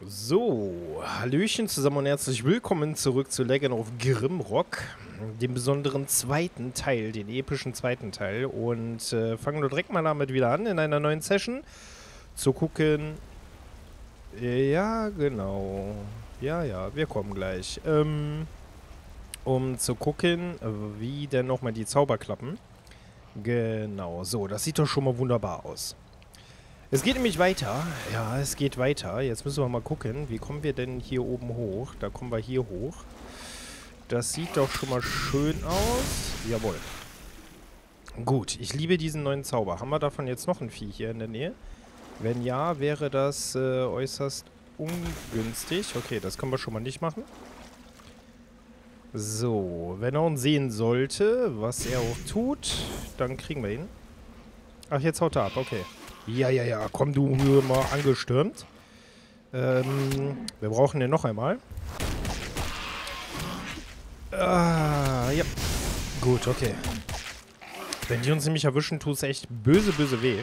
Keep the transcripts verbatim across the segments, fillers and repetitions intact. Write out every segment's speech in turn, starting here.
So, Hallöchen zusammen und herzlich willkommen zurück zu Legend of Grimrock, dem besonderen zweiten Teil, den epischen zweiten Teil. Und äh, fangen wir direkt mal damit wieder an, in einer neuen Session zu gucken. Ja, genau. Ja, ja, wir kommen gleich. Ähm, um zu gucken, wie denn nochmal die Zauber klappen. Genau, so, das sieht doch schon mal wunderbar aus. Es geht nämlich weiter. Ja, es geht weiter. Jetzt müssen wir mal gucken, wie kommen wir denn hier oben hoch? Da kommen wir hier hoch. Das sieht doch schon mal schön aus. Jawohl. Gut, ich liebe diesen neuen Zauber. Haben wir davon jetzt noch ein Vieh hier in der Nähe? Wenn ja, wäre das äh, äußerst ungünstig. Okay, das können wir schon mal nicht machen. So, wenn er uns sehen sollte, was er auch tut, dann kriegen wir ihn. Ach, jetzt haut er ab, okay. Ja, ja, ja, komm du mal angestürmt. Ähm, wir brauchen den noch einmal. Ah, ja. Gut, okay. Wenn die uns nämlich erwischen, tut es echt böse, böse weh.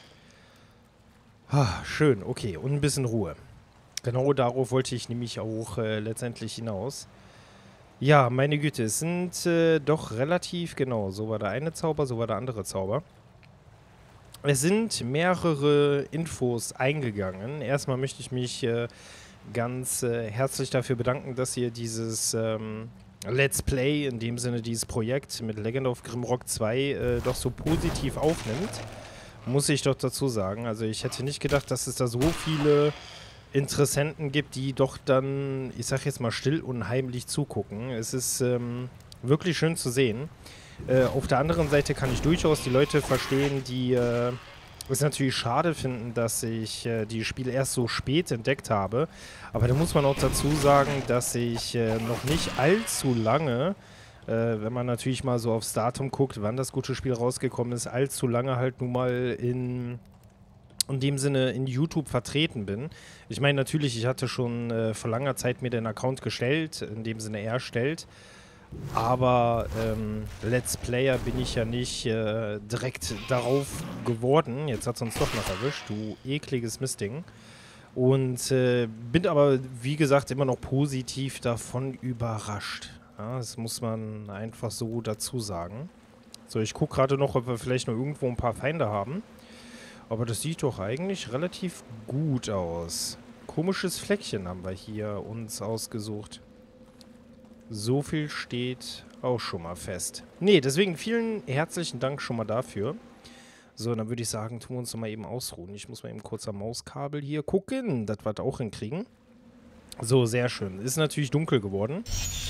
Ah, schön, okay. Und ein bisschen Ruhe. Genau darauf wollte ich nämlich auch äh, letztendlich hinaus. Ja, meine Güte, es sind äh, doch relativ, genau, so war der eine Zauber, so war der andere Zauber. Es sind mehrere Infos eingegangen. Erstmal möchte ich mich äh, ganz äh, herzlich dafür bedanken, dass ihr dieses ähm, Let's Play, in dem Sinne dieses Projekt mit Legend of Grimrock zwei, äh, doch so positiv aufnimmt. Muss ich doch dazu sagen. Also ich hätte nicht gedacht, dass es da so viele Interessenten gibt, die doch dann, ich sag jetzt mal, still und heimlich zugucken. Es ist ähm, wirklich schön zu sehen. Äh, auf der anderen Seite kann ich durchaus die Leute verstehen, die äh, es natürlich schade finden, dass ich äh, die Spiele erst so spät entdeckt habe. Aber da muss man auch dazu sagen, dass ich äh, noch nicht allzu lange, äh, wenn man natürlich mal so aufs Datum guckt, wann das gute Spiel rausgekommen ist, allzu lange halt nun mal in, in dem Sinne in YouTube vertreten bin. Ich meine natürlich, ich hatte schon äh, vor langer Zeit mir den Account gestellt, in dem Sinne erstellt. Aber ähm, Let's Player bin ich ja nicht äh, direkt darauf geworden. Jetzt hat es uns doch noch erwischt, du ekliges Mistding. Und äh, bin aber, wie gesagt, immer noch positiv davon überrascht. Ja, das muss man einfach so dazu sagen. So, ich gucke gerade noch, ob wir vielleicht noch irgendwo ein paar Feinde haben. Aber das sieht doch eigentlich relativ gut aus. Komisches Fleckchen haben wir hier uns ausgesucht. So viel steht auch schon mal fest. Nee, deswegen vielen herzlichen Dank schon mal dafür. So, dann würde ich sagen, tun wir uns noch mal eben ausruhen. Ich muss mal eben kurz am Mauskabel hier gucken, dass wir das auch hinkriegen. So, sehr schön. Ist natürlich dunkel geworden.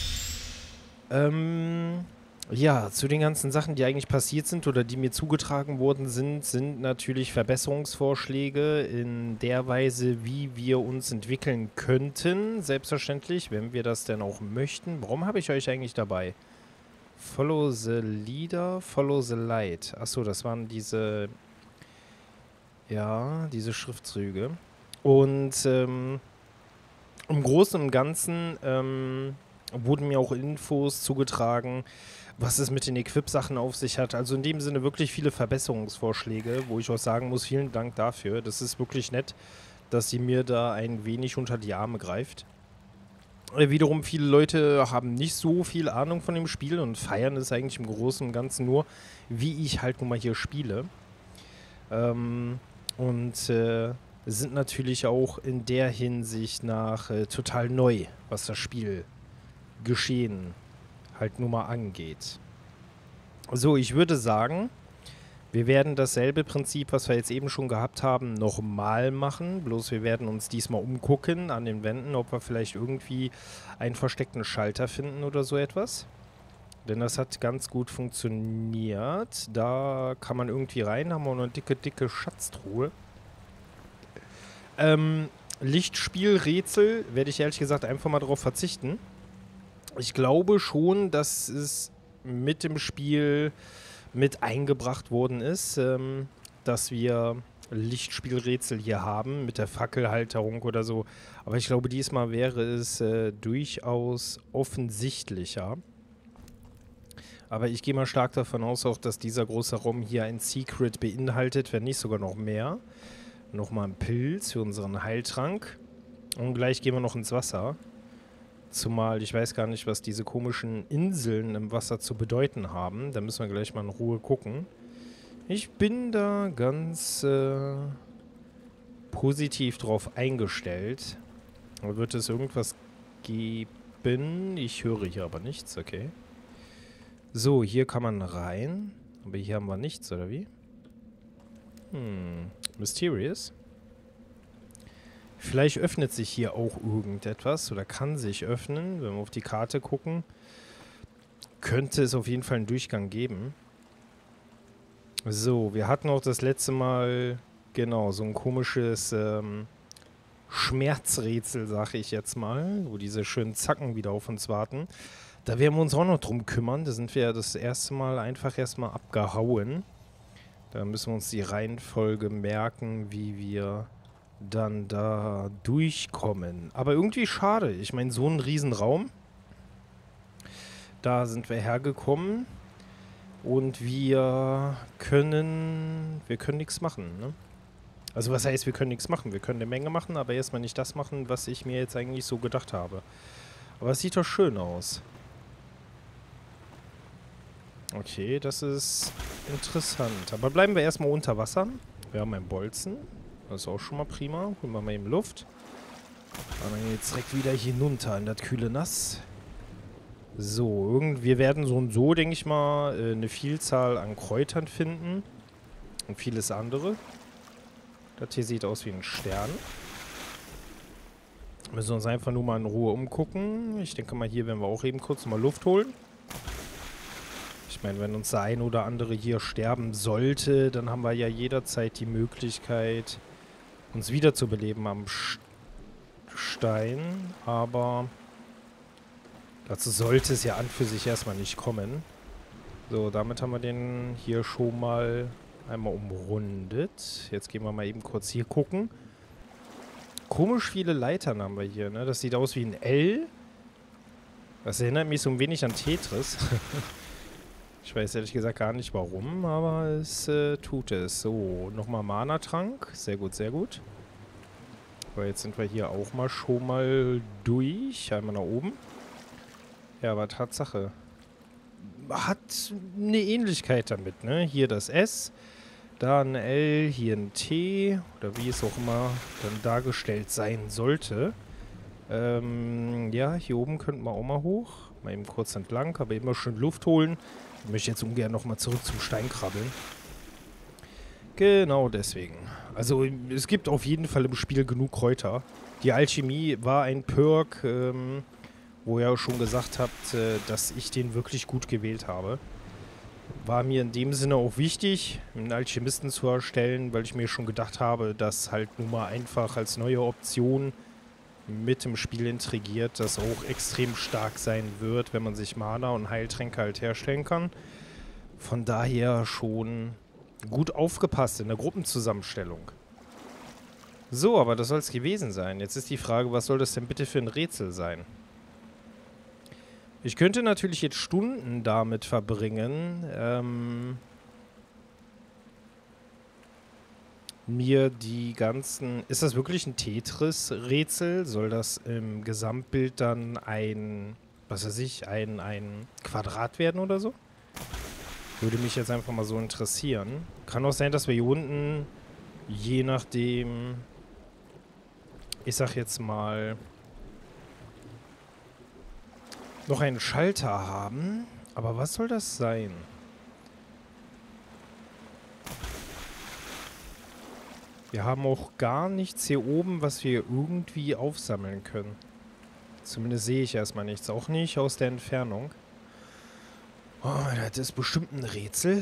Ähm... Ja, zu den ganzen Sachen, die eigentlich passiert sind oder die mir zugetragen worden sind, sind natürlich Verbesserungsvorschläge in der Weise, wie wir uns entwickeln könnten. Selbstverständlich, wenn wir das denn auch möchten. Warum habe ich euch eigentlich dabei? Follow the Leader, Follow the Light. Achso, das waren diese, ja, diese Schriftzüge. Und ähm, im Großen und Ganzen ähm, wurden mir auch Infos zugetragen, was es mit den Equip-Sachen auf sich hat. Also in dem Sinne wirklich viele Verbesserungsvorschläge, wo ich auch sagen muss, vielen Dank dafür. Das ist wirklich nett, dass sie mir da ein wenig unter die Arme greift. Äh, wiederum, viele Leute haben nicht so viel Ahnung von dem Spiel und feiern es eigentlich im Großen und Ganzen nur, wie ich halt nun mal hier spiele. Ähm, und äh, sind natürlich auch in der Hinsicht nach äh, total neu, was das Spiel geschehen halt nur mal angeht. So, ich würde sagen, wir werden dasselbe Prinzip, was wir jetzt eben schon gehabt haben, nochmal machen. Bloß wir werden uns diesmal umgucken an den Wänden, ob wir vielleicht irgendwie einen versteckten Schalter finden oder so etwas. Denn das hat ganz gut funktioniert. Da kann man irgendwie rein, haben wir noch eine dicke, dicke Schatztruhe. Ähm, Lichtspielrätsel werde ich ehrlich gesagt einfach mal darauf verzichten. Ich glaube schon, dass es mit dem Spiel mit eingebracht worden ist, ähm, dass wir Lichtspielrätsel hier haben, mit der Fackelhalterung oder so. Aber ich glaube, diesmal wäre es äh, durchaus offensichtlicher. Aber ich gehe mal stark davon aus, auch, dass dieser große Raum hier ein Secret beinhaltet, wenn nicht sogar noch mehr. Nochmal ein Pilz für unseren Heiltrank. Und gleich gehen wir noch ins Wasser. Zumal ich weiß gar nicht, was diese komischen Inseln im Wasser zu bedeuten haben. Da müssen wir gleich mal in Ruhe gucken. Ich bin da ganz äh, positiv drauf eingestellt. Da wird es irgendwas geben. Ich höre hier aber nichts, okay. So, hier kann man rein. Aber hier haben wir nichts, oder wie? Hm, mysterious. Vielleicht öffnet sich hier auch irgendetwas oder kann sich öffnen. Wenn wir auf die Karte gucken, könnte es auf jeden Fall einen Durchgang geben. So, wir hatten auch das letzte Mal, genau, so ein komisches ähm, Schmerzrätsel, sag ich jetzt mal, wo diese schönen Zacken wieder auf uns warten. Da werden wir uns auch noch drum kümmern. Da sind wir ja das erste Mal einfach erstmal abgehauen. Da müssen wir uns die Reihenfolge merken, wie wir dann da durchkommen. Aber irgendwie schade. Ich meine, so ein Riesenraum. Da sind wir hergekommen. Und wir können... Wir können nichts machen, ne? Also was heißt, wir können nichts machen? Wir können eine Menge machen, aber erstmal nicht das machen, was ich mir jetzt eigentlich so gedacht habe. Aber es sieht doch schön aus. Okay, das ist interessant. Aber bleiben wir erstmal unter Wasser. Wir haben einen Bolzen. Das ist auch schon mal prima. Holen wir mal eben Luft. Und dann geht's direkt wieder hinunter in das kühle Nass. So, irgend, wir werden so und so, denke ich mal, eine Vielzahl an Kräutern finden. Und vieles andere. Das hier sieht aus wie ein Stern. Müssen wir uns einfach nur mal in Ruhe umgucken. Ich denke mal, hier werden wir auch eben kurz mal Luft holen. Ich meine, wenn uns der ein oder andere hier sterben sollte, dann haben wir ja jederzeit die Möglichkeit, uns wiederzubeleben am Stein. Aber dazu sollte es ja an für sich erstmal nicht kommen. So, damit haben wir den hier schon mal einmal umrundet. Jetzt gehen wir mal eben kurz hier gucken. Komisch viele Leitern haben wir hier, ne? Das sieht aus wie ein L. Das erinnert mich so ein wenig an Tetris. Ich weiß ehrlich gesagt gar nicht warum, aber es äh, tut es. So, nochmal Mana-Trank. Sehr gut, sehr gut. Aber jetzt sind wir hier auch mal schon mal durch. Einmal nach oben. Ja, aber Tatsache. Hat eine Ähnlichkeit damit, ne? Hier das S, da ein L, hier ein T, oder wie es auch immer dann dargestellt sein sollte. Ähm, ja, hier oben könnten wir auch mal hoch. Mal eben kurz entlang, aber immer schön Luft holen. Ich möchte jetzt ungern nochmal zurück zum Stein krabbeln. Genau deswegen. Also es gibt auf jeden Fall im Spiel genug Kräuter. Die Alchemie war ein Perk, ähm, wo ihr auch schon gesagt habt, äh, dass ich den wirklich gut gewählt habe. War mir in dem Sinne auch wichtig, einen Alchemisten zu erstellen, weil ich mir schon gedacht habe, dass halt nun mal einfach als neue Option mit dem Spiel intrigiert, das auch extrem stark sein wird, wenn man sich Mana und Heiltränke halt herstellen kann. Von daher schon gut aufgepasst in der Gruppenzusammenstellung. So, aber das soll es gewesen sein. Jetzt ist die Frage, was soll das denn bitte für ein Rätsel sein? Ich könnte natürlich jetzt Stunden damit verbringen, ähm, mir die ganzen... Ist das wirklich ein Tetris-Rätsel? Soll das im Gesamtbild dann ein, was weiß ich, ein, ein Quadrat werden oder so? Würde mich jetzt einfach mal so interessieren. Kann auch sein, dass wir hier unten, je nachdem, ich sag jetzt mal, noch einen Schalter haben. Aber was soll das sein? Wir haben auch gar nichts hier oben, was wir irgendwie aufsammeln können. Zumindest sehe ich erstmal nichts. Auch nicht aus der Entfernung. Oh, das ist bestimmt ein Rätsel.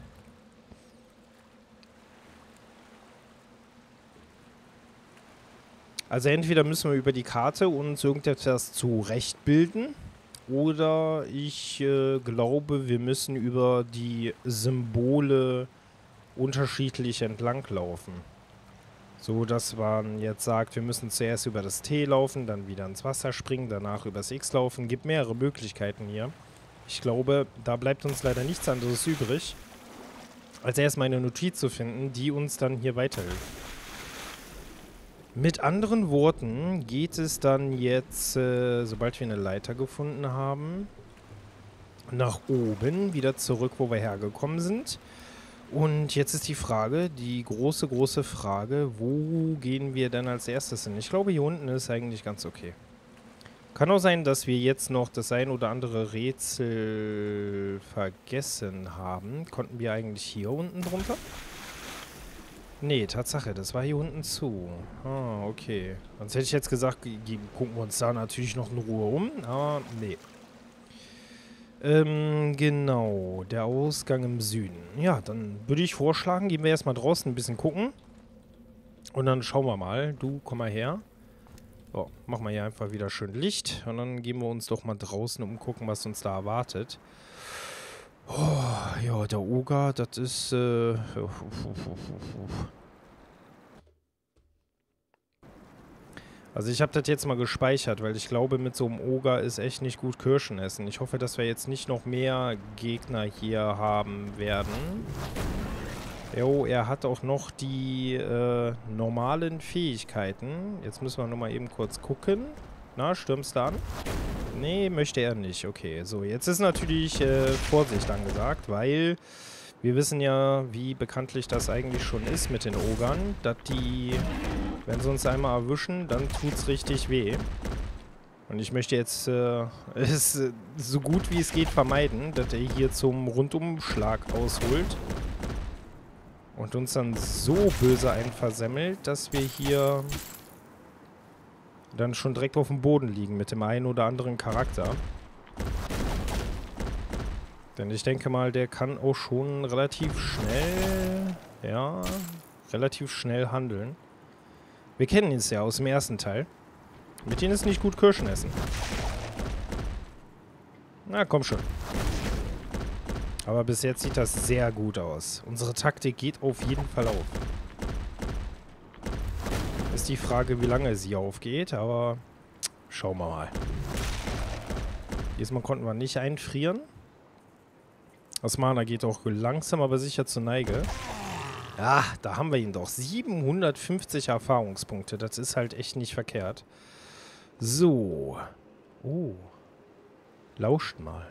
Also entweder müssen wir über die Karte uns irgendetwas zurechtbilden. Oder ich äh, glaube, wir müssen über die Symbole unterschiedlich entlanglaufen. So, dass man jetzt sagt, wir müssen zuerst über das T laufen, dann wieder ins Wasser springen, danach übers X laufen. Gibt mehrere Möglichkeiten hier. Ich glaube, da bleibt uns leider nichts anderes übrig, als erstmal eine Notiz zu finden, die uns dann hier weiterhilft. Mit anderen Worten geht es dann jetzt, äh, sobald wir eine Leiter gefunden haben, nach oben, wieder zurück, wo wir hergekommen sind. Und jetzt ist die Frage, die große, große Frage, wo gehen wir denn als erstes hin? Ich glaube, hier unten ist eigentlich ganz okay. Kann auch sein, dass wir jetzt noch das ein oder andere Rätsel vergessen haben. Konnten wir eigentlich hier unten drunter? Nee, Tatsache, das war hier unten zu. Ah, okay. Sonst hätte ich jetzt gesagt, gucken wir uns da natürlich noch in Ruhe um. Aber nee. Ähm, genau. Der Ausgang im Süden. Ja, dann würde ich vorschlagen, gehen wir erstmal draußen ein bisschen gucken. Und dann schauen wir mal. Du, komm mal her. So, machen wir hier einfach wieder schön Licht. Und dann gehen wir uns doch mal draußen umgucken, was uns da erwartet. Oh, ja, der Oger, das ist, äh... Also ich habe das jetzt mal gespeichert, weil ich glaube, mit so einem Oger ist echt nicht gut Kirschen essen. Ich hoffe, dass wir jetzt nicht noch mehr Gegner hier haben werden. Jo, er hat auch noch die äh, normalen Fähigkeiten. Jetzt müssen wir nochmal eben kurz gucken. Na, stürmst du an? Nee, möchte er nicht. Okay, so, jetzt ist natürlich äh, Vorsicht angesagt, weil wir wissen ja, wie bekanntlich das eigentlich schon ist mit den Ogern, dass die, wenn sie uns einmal erwischen, dann tut's richtig weh. Und ich möchte jetzt äh, es äh, so gut wie es geht vermeiden, dass er hier zum Rundumschlag ausholt und uns dann so böse einen versemmelt, dass wir hier dann schon direkt auf dem Boden liegen mit dem einen oder anderen Charakter. Denn ich denke mal, der kann auch schon relativ schnell, ja, relativ schnell handeln. Wir kennen ihn ja aus dem ersten Teil. Mit denen ist nicht gut Kirschen essen. Na, komm schon. Aber bis jetzt sieht das sehr gut aus. Unsere Taktik geht auf jeden Fall auf. Ist die Frage, wie lange sie aufgeht, aber schauen wir mal. Diesmal konnten wir nicht einfrieren. Das Mana geht auch langsam, aber sicher zur Neige. Ah, da haben wir ihn doch. siebenhundertfünfzig Erfahrungspunkte. Das ist halt echt nicht verkehrt. So. Oh. Lauscht mal.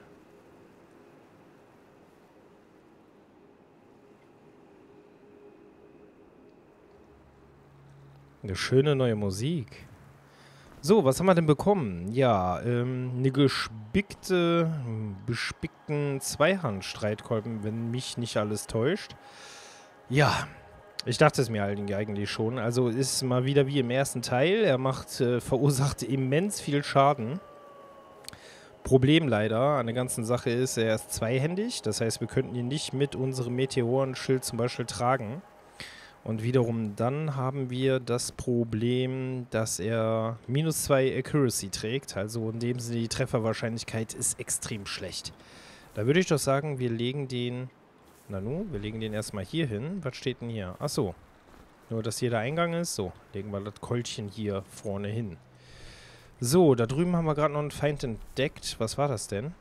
Eine schöne neue Musik. So, was haben wir denn bekommen? Ja, ähm, eine gespickte, bespickten Zweihandstreitkolben, wenn mich nicht alles täuscht. Ja, ich dachte es mir eigentlich schon. Also ist mal wieder wie im ersten Teil. Er macht, äh, verursacht immens viel Schaden. Problem leider an der ganzen Sache ist, er ist zweihändig. Das heißt, wir könnten ihn nicht mit unserem Meteorenschild zum Beispiel tragen. Und wiederum dann haben wir das Problem, dass er minus zwei Accuracy trägt. Also in dem Sinne, die Trefferwahrscheinlichkeit ist extrem schlecht. Da würde ich doch sagen, wir legen den... Nanu, wir legen den erstmal hier hin. Was steht denn hier? Achso. Nur, dass hier der Eingang ist. So, legen wir das Keulchen hier vorne hin. So, da drüben haben wir gerade noch einen Feind entdeckt. Was war das denn?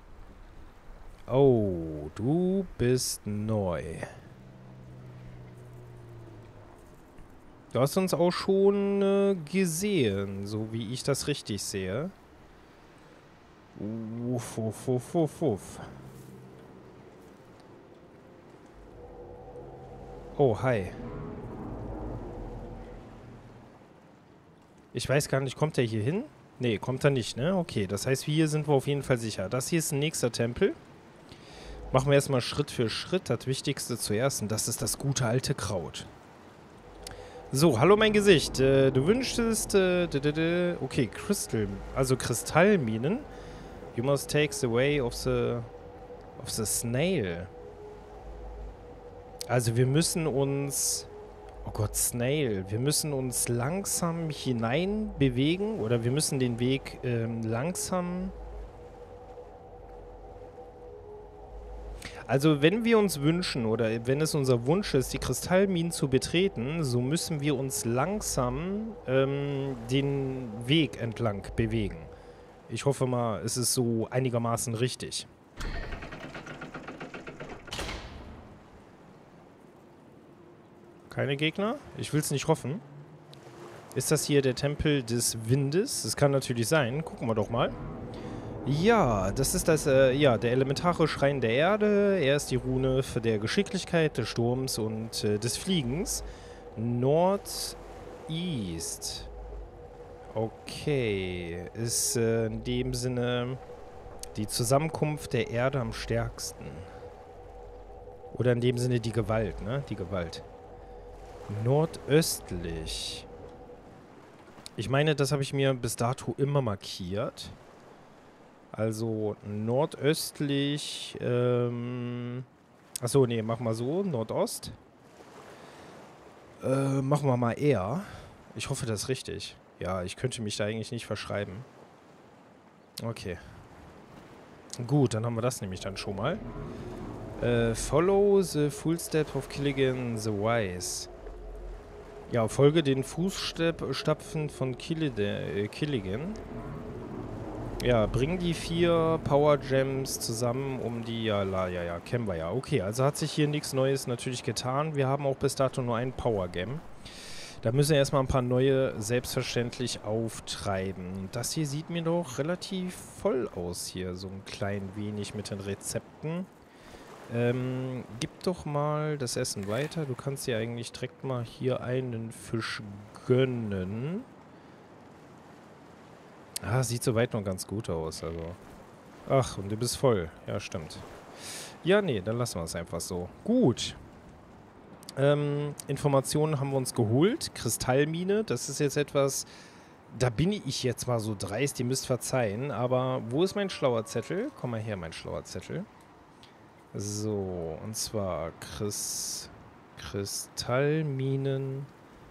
Oh, du bist neu. Du hast uns auch schon äh, gesehen, so wie ich das richtig sehe. Uff, uff, uff, uff, uff. Oh, hi. Ich weiß gar nicht, kommt er hier hin? Nee, kommt er nicht, ne? Okay, das heißt, hier sind wir auf jeden Fall sicher. Das hier ist ein nächster Tempel. Machen wir erstmal Schritt für Schritt. Das Wichtigste zuerst, und das ist das gute alte Kraut. So, hallo mein Gesicht. Äh, du wünschtest, äh, d -d -d okay, Crystal, also Kristallminen. You must take the way of the, of the snail. Also wir müssen uns, oh Gott, Snail, wir müssen uns langsam hinein bewegen oder wir müssen den Weg ähm, langsam... Also wenn wir uns wünschen oder wenn es unser Wunsch ist, die Kristallminen zu betreten, so müssen wir uns langsam ähm, den Weg entlang bewegen. Ich hoffe mal, es ist so einigermaßen richtig. Keine Gegner? Ich will es nicht hoffen. Ist das hier der Tempel des Windes? Das kann natürlich sein. Gucken wir doch mal. Ja, das ist das, äh, ja, der elementare Schrein der Erde. Er ist die Rune für der Geschicklichkeit, des Sturms und äh, des Fliegens. Northeast. Okay. Ist äh, in dem Sinne die Zusammenkunft der Erde am stärksten. Oder in dem Sinne die Gewalt, ne? Die Gewalt. Nordöstlich. Ich meine, das habe ich mir bis dato immer markiert. Also nordöstlich, ähm... Achso, nee, machen wir so, Nordost. Äh, machen wir mal eher. Ich hoffe, das ist richtig. Ja, ich könnte mich da eigentlich nicht verschreiben. Okay. Gut, dann haben wir das nämlich dann schon mal. Äh, follow the footsteps of Killigan the Wise. Ja, folge den Fußstapfen von Killide, äh, Killigan. Ja, bring die vier Power Gems zusammen, um die... Ja, la, ja, ja, kennen wir ja. Okay, also hat sich hier nichts Neues natürlich getan. Wir haben auch bis dato nur einen Power Gem. Da müssen wir erstmal ein paar neue selbstverständlich auftreiben. Das hier sieht mir doch relativ voll aus hier. So ein klein wenig mit den Rezepten. Ähm, gib doch mal das Essen weiter. Du kannst dir eigentlich direkt mal hier einen Fisch gönnen. Ah, sieht soweit noch ganz gut aus, also. Ach, und du bist voll. Ja, stimmt. Ja, nee, dann lassen wir es einfach so. Gut. Ähm, Informationen haben wir uns geholt. Kristallmine, das ist jetzt etwas... Da bin ich jetzt mal so dreist, ihr müsst verzeihen. Aber wo ist mein schlauer Zettel? Komm mal her, mein schlauer Zettel. So, und zwar Chris, Kristallminen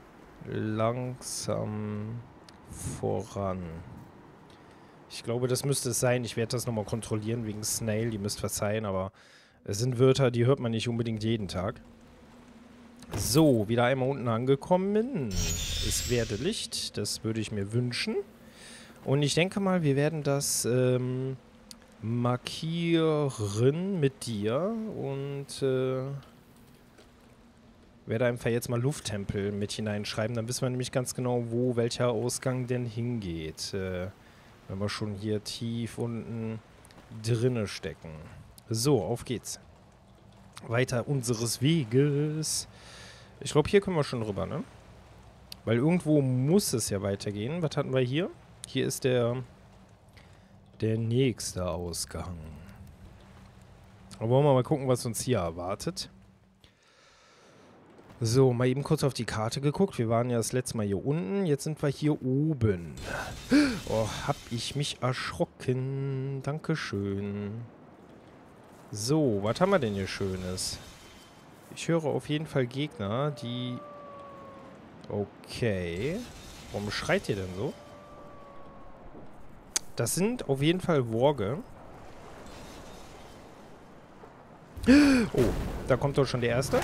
langsam voran. Ich glaube, das müsste es sein. Ich werde das nochmal kontrollieren wegen Snail. Ihr müsst verzeihen, aber es sind Wörter, die hört man nicht unbedingt jeden Tag. So, wieder einmal unten angekommen. Es werde Licht. Das würde ich mir wünschen. Und ich denke mal, wir werden das ähm, markieren mit dir. Und äh, werde einfach jetzt mal Lufttempel mit hineinschreiben. Dann wissen wir nämlich ganz genau, wo welcher Ausgang denn hingeht. Äh, wenn wir schon hier tief unten drinne stecken. So, auf geht's. Weiter unseres Weges. Ich glaube, hier können wir schon rüber, ne? Weil irgendwo muss es ja weitergehen. Was hatten wir hier? Hier ist der, der nächste Ausgang. Aber wollen wir mal gucken, was uns hier erwartet. So, mal eben kurz auf die Karte geguckt. Wir waren ja das letzte Mal hier unten. Jetzt sind wir hier oben. Oh, hab ich mich erschrocken. Dankeschön. So, was haben wir denn hier Schönes? Ich höre auf jeden Fall Gegner, die... Okay. Warum schreit ihr denn so? Das sind auf jeden Fall Worge. Oh, da kommt doch schon der erste.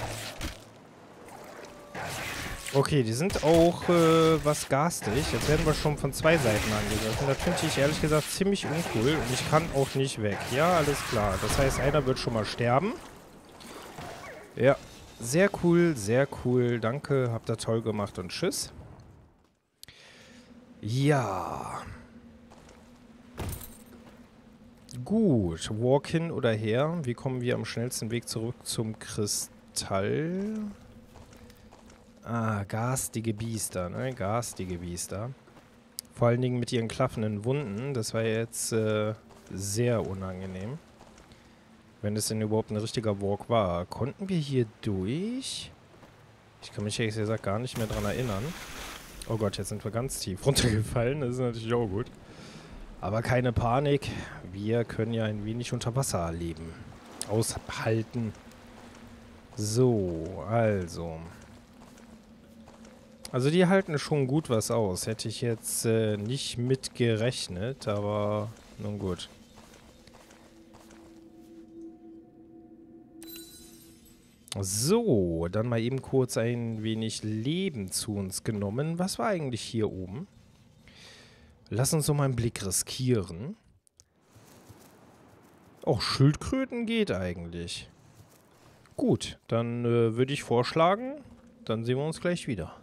Okay, die sind auch äh, was garstig. Jetzt werden wir schon von zwei Seiten angegriffen. Das finde ich ehrlich gesagt ziemlich uncool. Und ich kann auch nicht weg. Ja, alles klar. Das heißt, einer wird schon mal sterben. Ja, sehr cool, sehr cool. Danke, habt ihr toll gemacht und tschüss. Ja. Gut, Walk-in oder her. Wie kommen wir am schnellsten Weg zurück zum Kristall? Ah, garstige Biester, ne? Garstige Biester. Vor allen Dingen mit ihren klaffenden Wunden. Das war jetzt äh, sehr unangenehm. Wenn es denn überhaupt ein richtiger Walk war. Konnten wir hier durch? Ich kann mich ehrlich gesagt gar nicht mehr dran erinnern. Oh Gott, jetzt sind wir ganz tief runtergefallen. Das ist natürlich auch gut. Aber keine Panik. Wir können ja ein wenig unter Wasser leben. Aushalten. So, also... Also die halten schon gut was aus. Hätte ich jetzt äh, nicht mit gerechnet, aber nun gut. So, dann mal eben kurz ein wenig Leben zu uns genommen. Was war eigentlich hier oben? Lass uns doch mal einen Blick riskieren. Auch Schildkröten geht eigentlich. Gut, dann äh, würde ich vorschlagen, dann sehen wir uns gleich wieder.